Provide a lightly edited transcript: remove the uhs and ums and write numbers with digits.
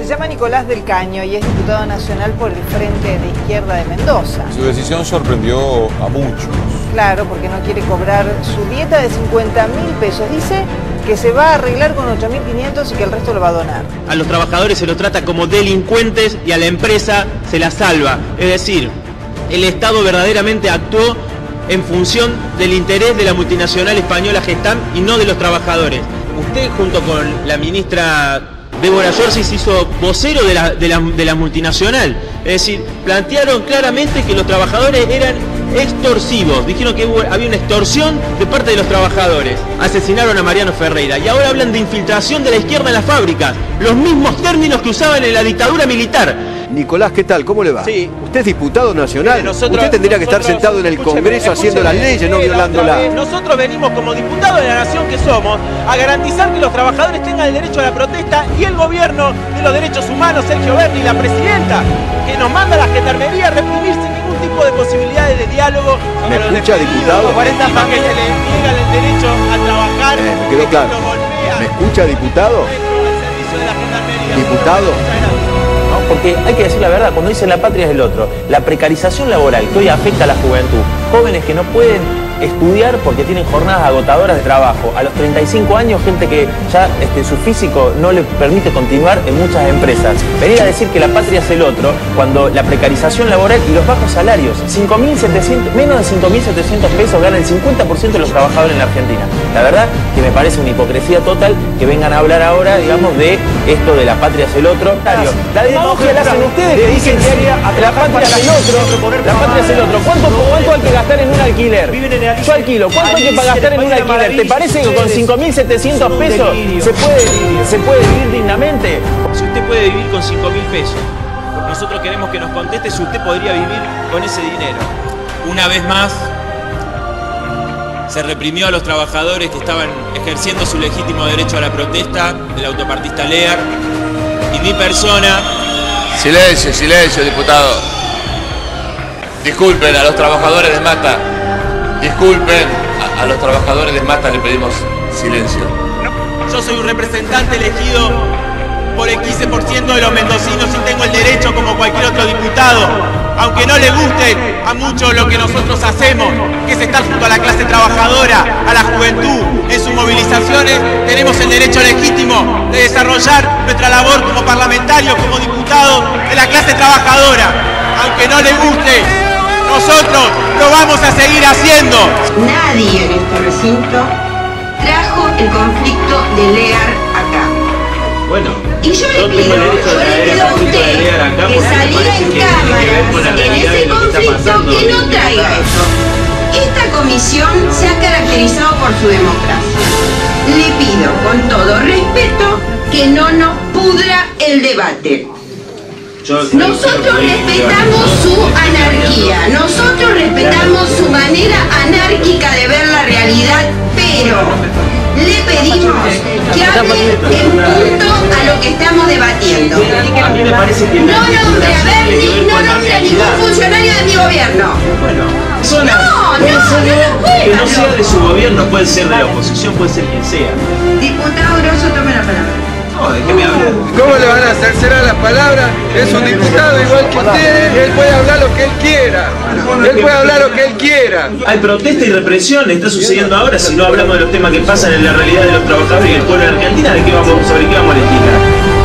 Se llama Nicolás del Caño y es diputado nacional por el Frente de Izquierda de Mendoza. Su decisión sorprendió a muchos. Claro, porque no quiere cobrar su dieta de 50.000 pesos. Dice que se va a arreglar con 8.500 y que el resto lo va a donar. A los trabajadores se los trata como delincuentes y a la empresa se la salva. Es decir, el Estado verdaderamente actuó en función del interés de la multinacional española Gestamp y no de los trabajadores. Usted, junto con la ministra Débora Llorsis, se hizo vocero de la multinacional. Es decir, plantearon claramente que los trabajadores eran extorsivos. Dijeron que había una extorsión de parte de los trabajadores. Asesinaron a Mariano Ferreira y ahora hablan de infiltración de la izquierda en las fábricas. Los mismos términos que usaban en la dictadura militar. Nicolás, ¿qué tal? ¿Cómo le va? Sí. Usted es diputado nacional. Usted tendría que estar sentado en el Congreso haciendo las leyes, no violándolas. Nosotros venimos como diputados de la nación que somos a garantizar que los trabajadores tengan el derecho a la protesta y el gobierno de los derechos humanos, Sergio Berni, la presidenta, que nos manda a la gendarmería a reprimir sin ningún tipo de posibilidades de diálogo. ¿Me escucha, diputado? 40 más que se le niegan el derecho a trabajar. Me quedó claro. ¿Me escucha, diputado? ¿Diputado? Porque hay que decir la verdad, cuando dicen la patria es el otro, la precarización laboral que hoy afecta a la juventud, jóvenes que no pueden estudiar porque tienen jornadas agotadoras de trabajo, a los 35 años gente que ya su físico no le permite continuar en muchas empresas. Venir a decir que la patria es el otro cuando la precarización laboral y los bajos salarios, menos de 5.700 pesos ganan el 50% de los trabajadores en la Argentina. La verdad que me parece una hipocresía total que vengan a hablar ahora, digamos, de esto de la patria es el otro. La demagogia la hacen ustedes que dicen que la patria es el otro, la patria es el otro. ¿Cuánto hay que gastar en un alquiler? Yo alquilo, ¿cuánto hay que gastar en un alquiler? ¿Te parece que con 5.700 pesos se puede vivir dignamente? Si usted puede vivir con 5.000 pesos, nosotros queremos que nos conteste si usted podría vivir con ese dinero. Una vez más, se reprimió a los trabajadores que estaban ejerciendo su legítimo derecho a la protesta del autopartista Lear y mi persona. Silencio, silencio, diputado. Disculpen a los trabajadores de Mata. Disculpen a los trabajadores de Mata, le pedimos silencio. Yo soy un representante elegido por el 15% de los mendocinos y tengo el derecho como cualquier otro diputado, aunque no le guste a muchos lo que nosotros hacemos, que es estar junto a la clase trabajadora, a la juventud, en sus movilizaciones, tenemos el derecho legítimo de desarrollar nuestra labor como parlamentarios, como diputados de la clase trabajadora, aunque no le guste. Nosotros lo vamos a seguir haciendo. Nadie en este recinto trajo el conflicto de Lear acá. Bueno, y yo le pido a usted que saliera en cámara en ese conflicto que no traiga eso. Esta comisión se ha caracterizado por su democracia. Le pido con todo respeto que no nos pudra el debate. Nosotros respetamos su anarquía, nosotros respetamos su manera anárquica de ver la realidad, pero le pedimos que hable en punto a lo que estamos debatiendo. No nombre a Berni, no nombre a ningún funcionario de mi gobierno. Que no sea de su gobierno, puede ser de la oposición, puede ser quien sea. Diputado Grosso, tome la palabra. ¿Cómo le van a cercenar las palabras? Es un diputado igual que ustedes, él puede hablar lo que él quiera. Él puede hablar lo que él quiera. Hay protesta y represión, está sucediendo ahora. Si no hablamos de los temas que pasan en la realidad de los trabajadores y el pueblo de Argentina, ¿sobre qué vamos a legislar?